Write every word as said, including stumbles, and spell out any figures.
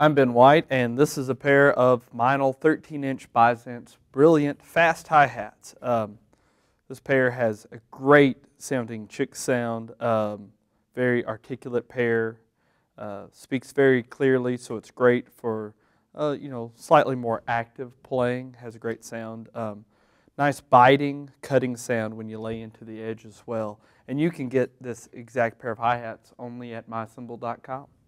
I'm Ben White, and this is a pair of Meinl thirteen inch Byzance Brilliant Fast Hi-Hats. Um, this pair has a great sounding chick sound, um, very articulate pair, uh, speaks very clearly, so it's great for uh, you know, slightly more active playing, has a great sound. Um, nice biting, cutting sound when you lay into the edge as well. And you can get this exact pair of hi-hats only at my cymbal dot com.